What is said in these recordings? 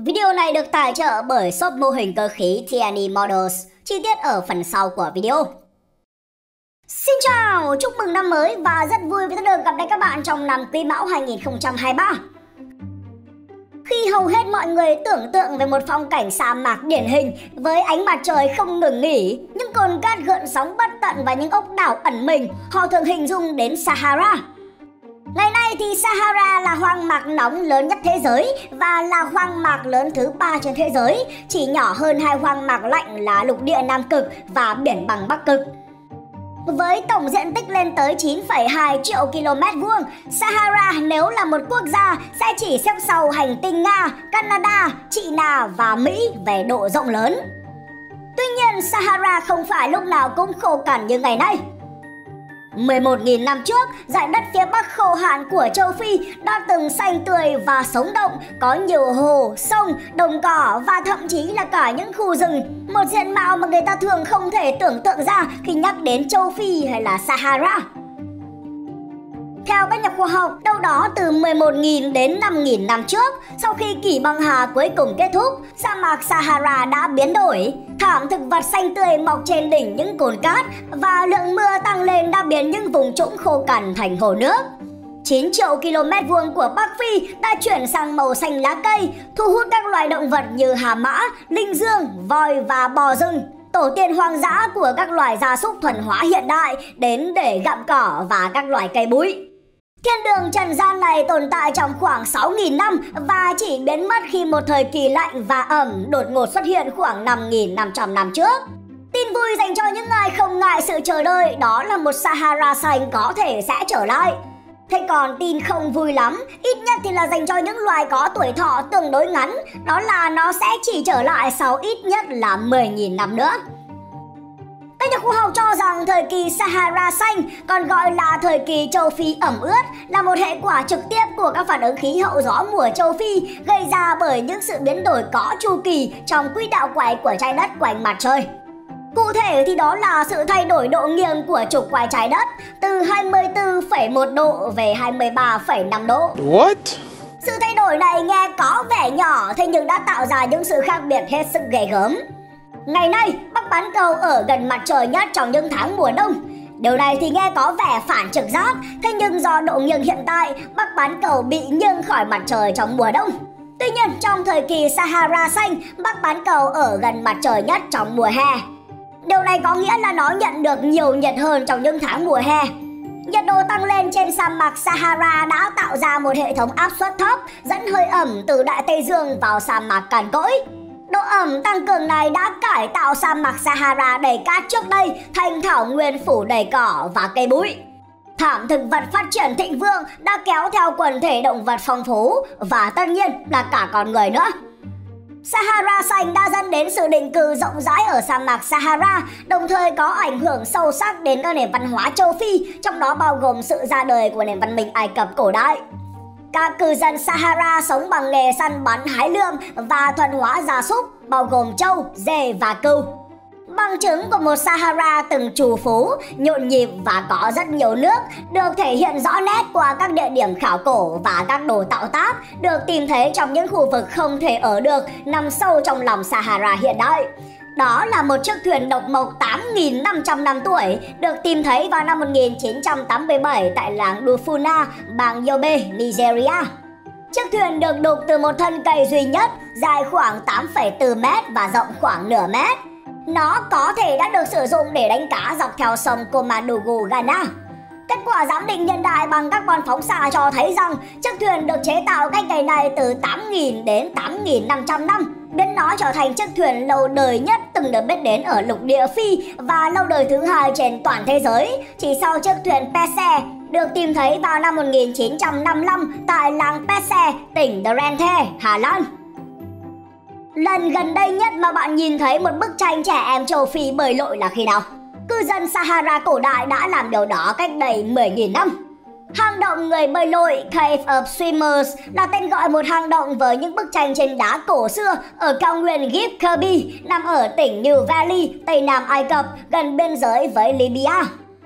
Video này được tài trợ bởi shop mô hình cơ khí Tierney Models, chi tiết ở phần sau của video. Xin chào, chúc mừng năm mới và rất vui vì được gặp lại các bạn trong năm Quý Mão 2023. Khi hầu hết mọi người tưởng tượng về một phong cảnh sa mạc điển hình với ánh mặt trời không ngừng nghỉ, những cồn cát gợn sóng bất tận và những ốc đảo ẩn mình, họ thường hình dung đến Sahara. Ngày nay thì Sahara là hoang mạc nóng lớn nhất thế giới và là hoang mạc lớn thứ 3 trên thế giới, chỉ nhỏ hơn hai hoang mạc lạnh là lục địa Nam Cực và biển bằng Bắc Cực. Với tổng diện tích lên tới 9,2 triệu km vuông, Sahara nếu là một quốc gia sẽ chỉ xếp sau hành tinh Nga, Canada, China và Mỹ về độ rộng lớn. Tuy nhiên, Sahara không phải lúc nào cũng khô cằn như ngày nay. 11.000 năm trước, dải đất phía bắc khô hạn của châu Phi đã từng xanh tươi và sống động, có nhiều hồ, sông, đồng cỏ và thậm chí là cả những khu rừng. Một diện mạo mà người ta thường không thể tưởng tượng ra khi nhắc đến châu Phi hay là Sahara. Theo các nhà khoa học, đâu đó từ 11.000 đến 5.000 năm trước, sau khi kỷ băng hà cuối cùng kết thúc, sa mạc Sahara đã biến đổi. Thảm thực vật xanh tươi mọc trên đỉnh những cồn cát và lượng mưa tăng lên đã biến những vùng trũng khô cằn thành hồ nước. 9 triệu km vuông của Bắc Phi đã chuyển sang màu xanh lá cây, thu hút các loài động vật như hà mã, linh dương, voi và bò rừng, tổ tiên hoang dã của các loài gia súc thuần hóa hiện đại đến để gặm cỏ và các loài cây bụi. Thiên đường trần gian này tồn tại trong khoảng 6.000 năm và chỉ biến mất khi một thời kỳ lạnh và ẩm đột ngột xuất hiện khoảng 5.500 năm trước. Tin vui dành cho những ai không ngại sự chờ đợi, đó là một Sahara xanh có thể sẽ trở lại. Thế còn tin không vui lắm, ít nhất thì là dành cho những loài có tuổi thọ tương đối ngắn, đó là nó sẽ chỉ trở lại sau ít nhất là 10.000 năm nữa. Các nhà khoa học cho rằng thời kỳ Sahara xanh, còn gọi là thời kỳ châu Phi ẩm ướt, là một hệ quả trực tiếp của các phản ứng khí hậu gió mùa châu Phi gây ra bởi những sự biến đổi có chu kỳ trong quỹ đạo quay của trái đất quanh mặt trời. Cụ thể thì đó là sự thay đổi độ nghiêng của trục quay trái đất từ 24,1 độ về 23,5 độ. What? Sự thay đổi này nghe có vẻ nhỏ, thế nhưng đã tạo ra những sự khác biệt hết sức ghê gớm. Ngày nay, Bắc bán cầu ở gần mặt trời nhất trong những tháng mùa đông. Điều này thì nghe có vẻ phản trực giác, thế nhưng do độ nghiêng hiện tại, Bắc bán cầu bị nghiêng khỏi mặt trời trong mùa đông. Tuy nhiên, trong thời kỳ Sahara xanh, Bắc bán cầu ở gần mặt trời nhất trong mùa hè. Điều này có nghĩa là nó nhận được nhiều nhiệt hơn trong những tháng mùa hè. Nhiệt độ tăng lên trên sa mạc Sahara đã tạo ra một hệ thống áp suất thấp dẫn hơi ẩm từ Đại Tây Dương vào sa mạc cằn cỗi. Độ ẩm tăng cường này đã cải tạo sa mạc Sahara đầy cát trước đây thành thảo nguyên phủ đầy cỏ và cây bụi. Thảm thực vật phát triển thịnh vượng đã kéo theo quần thể động vật phong phú và tất nhiên là cả con người nữa. Sahara xanh đã dẫn đến sự định cư rộng rãi ở sa mạc Sahara, đồng thời có ảnh hưởng sâu sắc đến các nền văn hóa châu Phi, trong đó bao gồm sự ra đời của nền văn minh Ai Cập cổ đại. Các cư dân Sahara sống bằng nghề săn bắn hái lượm và thuần hóa gia súc, bao gồm trâu, dê và cừu. Bằng chứng của một Sahara từng trù phú, nhộn nhịp và có rất nhiều nước được thể hiện rõ nét qua các địa điểm khảo cổ và các đồ tạo tác được tìm thấy trong những khu vực không thể ở được nằm sâu trong lòng Sahara hiện đại. Đó là một chiếc thuyền độc mộc 8.500 năm tuổi được tìm thấy vào năm 1987 tại làng Dufuna, bang Yobe, Nigeria. Chiếc thuyền được đục từ một thân cây duy nhất, dài khoảng 8,4 mét và rộng khoảng nửa mét. Nó có thể đã được sử dụng để đánh cá dọc theo sông Komadougou, Ghana. Kết quả giám định hiện đại bằng carbon phóng xạ cho thấy rằng chiếc thuyền được chế tạo cách ngày này từ 8.000 đến 8.500 năm, biến nó trở thành chiếc thuyền lâu đời nhất từng được biết đến ở lục địa Phi và lâu đời thứ hai trên toàn thế giới, chỉ sau chiếc thuyền Pese được tìm thấy vào năm 1955 tại làng Pese, tỉnh Drenthe, Hà Lan. Lần gần đây nhất mà bạn nhìn thấy một bức tranh trẻ em châu Phi bơi lội là khi nào? Cư dân Sahara cổ đại đã làm điều đó cách đây 10.000 năm. Hang động người bơi lội Cave of Swimmers là tên gọi một hang động với những bức tranh trên đá cổ xưa ở cao nguyên Gib Kirby, nằm ở tỉnh New Valley, Tây Nam Ai Cập, gần biên giới với Libya.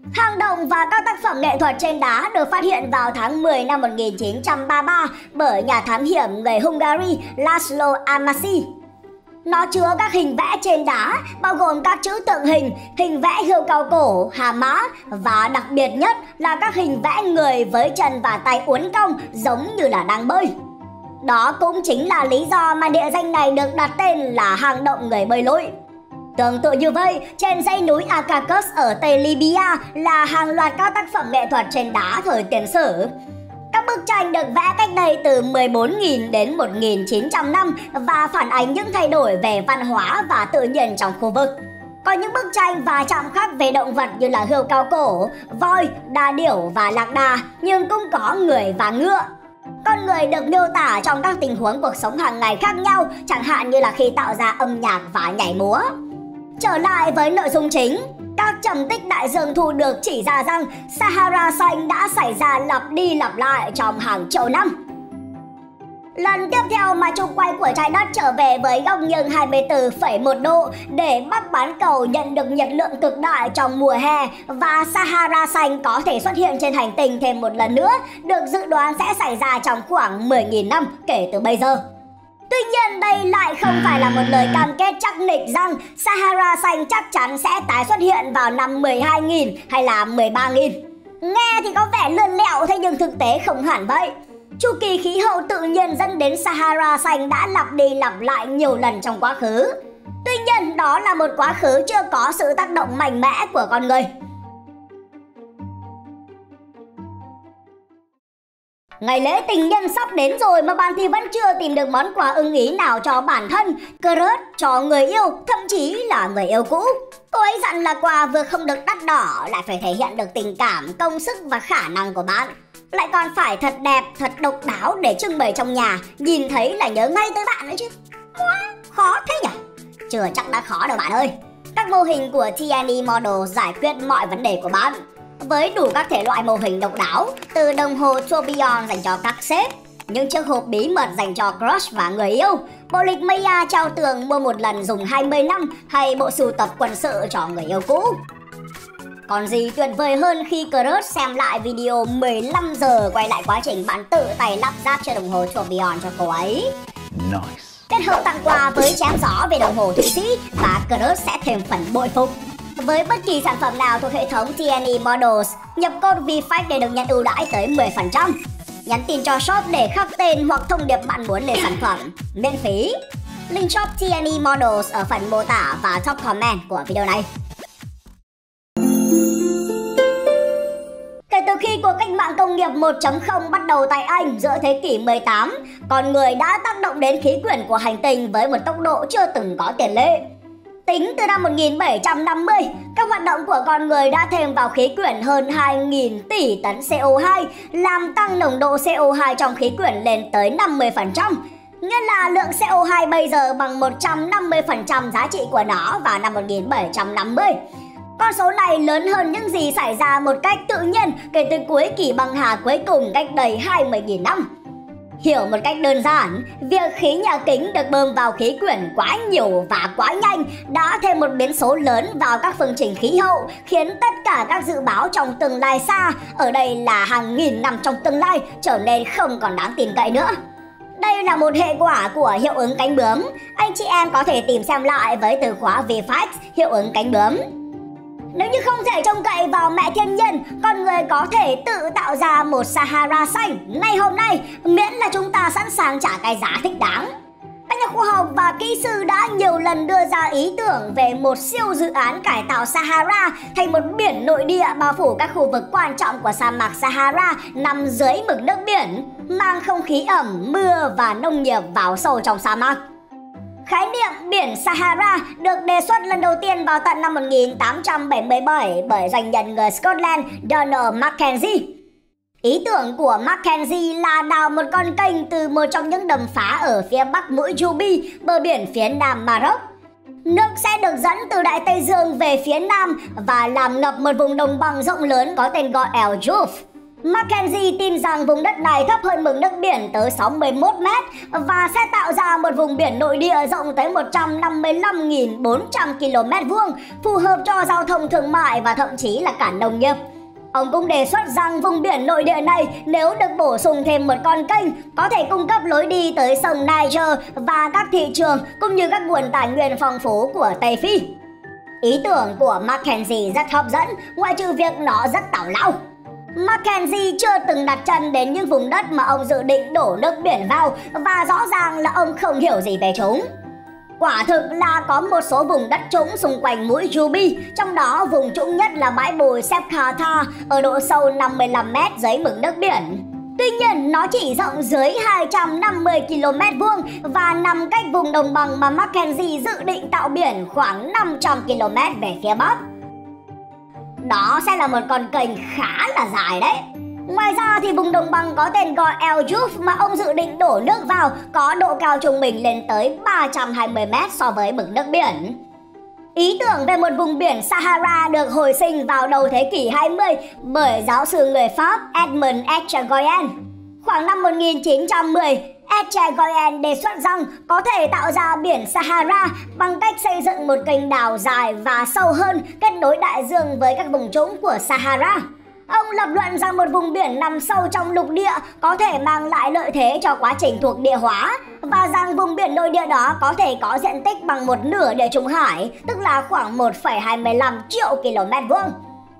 Hang động và các tác phẩm nghệ thuật trên đá được phát hiện vào tháng 10 năm 1933 bởi nhà thám hiểm người Hungary Laszlo Amasi. Nó chứa các hình vẽ trên đá, bao gồm các chữ tượng hình, hình vẽ hươu cao cổ, hà mã và đặc biệt nhất là các hình vẽ người với chân và tay uốn cong giống như là đang bơi. Đó cũng chính là lý do mà địa danh này được đặt tên là hang động người bơi lội. Tương tự như vậy, trên dãy núi Akakos ở Tây Libya là hàng loạt các tác phẩm nghệ thuật trên đá thời tiền sử. Các bức tranh được vẽ cách đây từ 14.000 đến 1.900 năm và phản ánh những thay đổi về văn hóa và tự nhiên trong khu vực. Có những bức tranh và chạm khắc về động vật như là hươu cao cổ, voi, đà điểu và lạc đà, nhưng cũng có người và ngựa. Con người được miêu tả trong các tình huống cuộc sống hàng ngày khác nhau, chẳng hạn như là khi tạo ra âm nhạc và nhảy múa. Trở lại với nội dung chính, các trầm tích đại dương thu được chỉ ra rằng Sahara xanh đã xảy ra lặp đi lặp lại trong hàng triệu năm. Lần tiếp theo mà trục quay của trái đất trở về với góc nghiêng 24,1 độ để Bắc bán cầu nhận được nhiệt lượng cực đại trong mùa hè và Sahara xanh có thể xuất hiện trên hành tinh thêm một lần nữa, được dự đoán sẽ xảy ra trong khoảng 10.000 năm kể từ bây giờ. Tuy nhiên đây lại không phải là một lời cam kết chắc nịch rằng Sahara xanh chắc chắn sẽ tái xuất hiện vào năm 12.000 hay là 13.000. Nghe thì có vẻ lươn lẹo, thế nhưng thực tế không hẳn vậy. Chu kỳ khí hậu tự nhiên dẫn đến Sahara xanh đã lặp đi lặp lại nhiều lần trong quá khứ. Tuy nhiên đó là một quá khứ chưa có sự tác động mạnh mẽ của con người. Ngày lễ tình nhân sắp đến rồi mà bạn thì vẫn chưa tìm được món quà ưng ý nào cho bản thân, crush, cho người yêu, thậm chí là người yêu cũ. Cô ấy dặn là quà vừa không được đắt đỏ, lại phải thể hiện được tình cảm, công sức và khả năng của bạn. Lại còn phải thật đẹp, thật độc đáo để trưng bày trong nhà, nhìn thấy là nhớ ngay tới bạn nữa chứ. Khó thế nhỉ? Chưa chắc đã khó đâu bạn ơi. Các mô hình của Tiani Model giải quyết mọi vấn đề của bạn. Với đủ các thể loại mô hình độc đáo, từ đồng hồ tourbillon dành cho các sếp, những chiếc hộp bí mật dành cho crush và người yêu, bộ lịch Maya treo tường mua một lần dùng 20 năm hay bộ sưu tập quân sự cho người yêu cũ. Còn gì tuyệt vời hơn khi crush xem lại video 15 giờ quay lại quá trình bạn tự tay lắp ráp chiếc đồng hồ tourbillon cho cô ấy. Nice. Kết hợp tặng quà với chém gió về đồng hồ Thụy Sĩ và crush sẽ thêm phần bội phục. Với bất kỳ sản phẩm nào thuộc hệ thống TNE Models, nhập code VFACT để được nhận ưu đãi tới 10%. Nhắn tin cho shop để khắc tên hoặc thông điệp bạn muốn lên sản phẩm, miễn phí. Link shop TNE Models ở phần mô tả và top comment của video này. Kể từ khi cuộc cách mạng công nghiệp 1.0 bắt đầu tại Anh giữa thế kỷ 18, con người đã tác động đến khí quyển của hành tinh với một tốc độ chưa từng có tiền lệ. Tính từ năm 1750, các hoạt động của con người đã thêm vào khí quyển hơn 2.000 tỷ tấn CO2, làm tăng nồng độ CO2 trong khí quyển lên tới 50%. Nghĩa là lượng CO2 bây giờ bằng 150% giá trị của nó vào năm 1750. Con số này lớn hơn những gì xảy ra một cách tự nhiên kể từ cuối kỷ băng hà cuối cùng cách đây 20.000 năm. Hiểu một cách đơn giản, việc khí nhà kính được bơm vào khí quyển quá nhiều và quá nhanh đã thêm một biến số lớn vào các phương trình khí hậu, khiến tất cả các dự báo trong tương lai xa, ở đây là hàng nghìn năm trong tương lai, trở nên không còn đáng tin cậy nữa. Đây là một hệ quả của hiệu ứng cánh bướm. Anh chị em có thể tìm xem lại với từ khóa VFACT, hiệu ứng cánh bướm. Nếu như không thể trông cậy vào mẹ thiên nhiên, con người có thể tự tạo ra một Sahara xanh ngay hôm nay, miễn là chúng ta sẵn sàng trả cái giá thích đáng. Các nhà khoa học và kỹ sư đã nhiều lần đưa ra ý tưởng về một siêu dự án cải tạo Sahara thành một biển nội địa bao phủ các khu vực quan trọng của sa mạc Sahara nằm dưới mực nước biển, mang không khí ẩm, mưa và nông nghiệp vào sâu trong sa mạc. Khái niệm biển Sahara được đề xuất lần đầu tiên vào tận năm 1877 bởi doanh nhân người Scotland Donald Mackenzie. Ý tưởng của Mackenzie là đào một con kênh từ một trong những đầm phá ở phía bắc mũi Juby, bờ biển phía nam Maroc. Nước sẽ được dẫn từ Đại Tây Dương về phía nam và làm ngập một vùng đồng bằng rộng lớn có tên gọi El Jouf. Mackenzie tin rằng vùng đất này thấp hơn mực nước biển tới 61 mét và sẽ tạo ra một vùng biển nội địa rộng tới 155.400 km vuông, phù hợp cho giao thông thương mại và thậm chí là cả nông nghiệp. Ông cũng đề xuất rằng vùng biển nội địa này nếu được bổ sung thêm một con kênh có thể cung cấp lối đi tới sông Niger và các thị trường cũng như các nguồn tài nguyên phong phú của Tây Phi. Ý tưởng của Mackenzie rất hấp dẫn, ngoại trừ việc nó rất tào lao. Mackenzie chưa từng đặt chân đến những vùng đất mà ông dự định đổ nước biển vào và rõ ràng là ông không hiểu gì về chúng. Quả thực là có một số vùng đất trũng xung quanh mũi Ruby, trong đó vùng trũng nhất là bãi bồi Sepkata ở độ sâu 55 m dưới mực nước biển. Tuy nhiên, nó chỉ rộng dưới 250 km vuông và nằm cách vùng đồng bằng mà Mackenzie dự định tạo biển khoảng 500 km về phía bắc. Đó sẽ là một con kênh khá là dài đấy. Ngoài ra thì vùng đồng bằng có tên gọi El Juf mà ông dự định đổ nước vào có độ cao trung bình lên tới 320 m so với mực nước biển. Ý tưởng về một vùng biển Sahara được hồi sinh vào đầu thế kỷ 20 bởi giáo sư người Pháp Edmond Etchegoyen. Khoảng năm 1910, Etchegoyen đề xuất rằng có thể tạo ra biển Sahara bằng cách xây dựng một kênh đào dài và sâu hơn kết nối đại dương với các vùng trũng của Sahara. Ông lập luận rằng một vùng biển nằm sâu trong lục địa có thể mang lại lợi thế cho quá trình thuộc địa hóa và rằng vùng biển nội địa đó có thể có diện tích bằng một nửa Địa Trung Hải, tức là khoảng 1,25 triệu km vuông.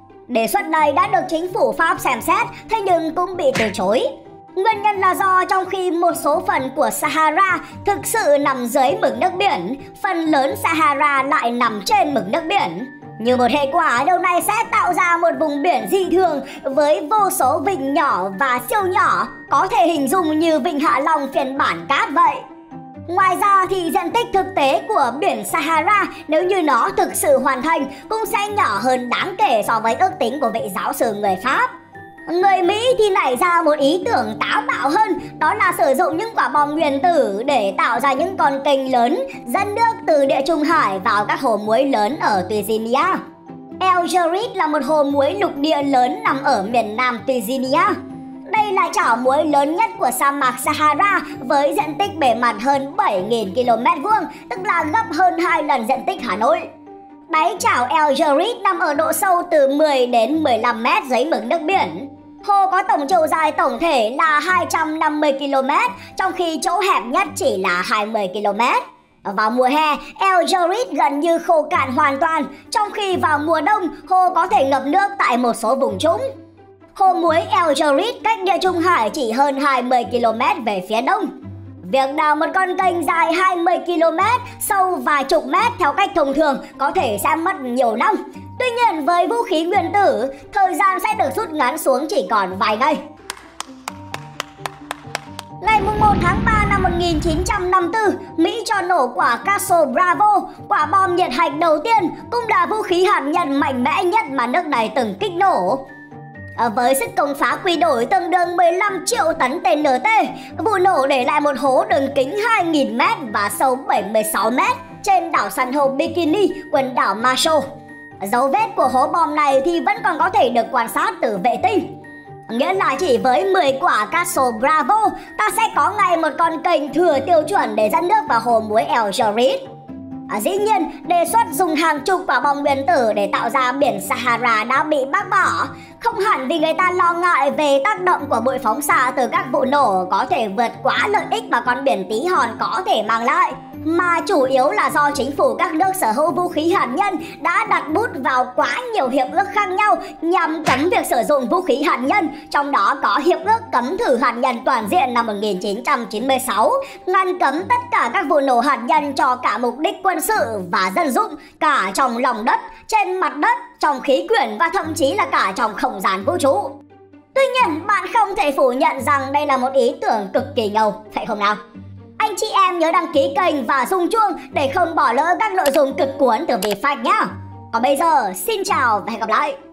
Đề xuất này đã được chính phủ Pháp xem xét, thế nhưng cũng bị từ chối. Nguyên nhân là do trong khi một số phần của Sahara thực sự nằm dưới mực nước biển, phần lớn Sahara lại nằm trên mực nước biển. Như một hệ quả, điều này sẽ tạo ra một vùng biển dị thường với vô số vịnh nhỏ và siêu nhỏ, có thể hình dung như vịnh Hạ Long phiên bản cát vậy. Ngoài ra thì diện tích thực tế của biển Sahara nếu như nó thực sự hoàn thành cũng sẽ nhỏ hơn đáng kể so với ước tính của vị giáo sư người Pháp. Người Mỹ thì nảy ra một ý tưởng táo bạo hơn, đó là sử dụng những quả bom nguyên tử để tạo ra những con kênh lớn dẫn nước từ Địa Trung Hải vào các hồ muối lớn ở Tunisia. El Gerit là một hồ muối lục địa lớn nằm ở miền nam Tunisia. Đây là chảo muối lớn nhất của sa mạc Sahara với diện tích bề mặt hơn 7.000 km vuông, tức là gấp hơn 2 lần diện tích Hà Nội. Đáy chảo El Gerit nằm ở độ sâu từ 10 đến 15 m dưới mực nước biển. Hồ có tổng chiều dài tổng thể là 250 km, trong khi chỗ hẹp nhất chỉ là 20 km. Vào mùa hè, El Gerit gần như khô cạn hoàn toàn, trong khi vào mùa đông, hồ có thể ngập nước tại một số vùng trũng. Hồ muối El Gerit cách Địa Trung Hải chỉ hơn 20 km về phía đông. Việc đào một con kênh dài 20 km, sâu vài chục mét theo cách thông thường có thể sẽ mất nhiều năm. Tuy nhiên với vũ khí nguyên tử, thời gian sẽ được rút ngắn xuống chỉ còn vài ngày. Ngày 1 tháng 3 năm 1954, Mỹ cho nổ quả Castle Bravo, quả bom nhiệt hạch đầu tiên, cũng là vũ khí hạt nhân mạnh mẽ nhất mà nước này từng kích nổ. Với sức công phá quy đổi tương đương 15 triệu tấn TNT, vụ nổ để lại một hố đường kính 2.000 m và sâu 76 m trên đảo san hô Bikini, quần đảo Marshall. Dấu vết của hố bom này thì vẫn còn có thể được quan sát từ vệ tinh. Nghĩa là chỉ với 10 quả Castle Bravo, ta sẽ có ngay một con kênh thừa tiêu chuẩn để dẫn nước vào hồ muối El Gerit. Dĩ nhiên, đề xuất dùng hàng chục quả bom nguyên tử để tạo ra biển Sahara đã bị bác bỏ, không hẳn vì người ta lo ngại về tác động của bụi phóng xạ từ các vụ nổ có thể vượt quá lợi ích mà con biển tí hon có thể mang lại, mà chủ yếu là do chính phủ các nước sở hữu vũ khí hạt nhân đã đặt bút vào quá nhiều hiệp ước khác nhau nhằm cấm việc sử dụng vũ khí hạt nhân, trong đó có Hiệp ước cấm thử hạt nhân toàn diện năm 1996, ngăn cấm tất cả các vụ nổ hạt nhân cho cả mục đích quân sự và dân dụng, cả trong lòng đất, trên mặt đất, trong khí quyển và thậm chí là cả trong không gian vũ trụ. Tuy nhiên, bạn không thể phủ nhận rằng đây là một ý tưởng cực kỳ ngầu, phải không nào? Anh chị em nhớ đăng ký kênh và rung chuông để không bỏ lỡ các nội dung cực cuốn từ VFACT nhé. Còn bây giờ, xin chào và hẹn gặp lại!